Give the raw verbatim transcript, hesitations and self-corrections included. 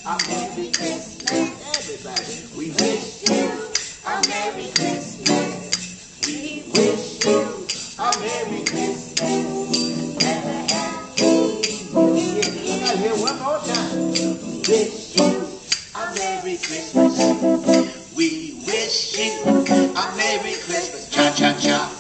a Merry Christmas. Everybody, we wish you a Merry Christmas. We wish you a Merry Christmas and a Happy New Year. Come out here one more time. Wish you a Merry Christmas. We wish you a Merry Christmas. Cha cha cha.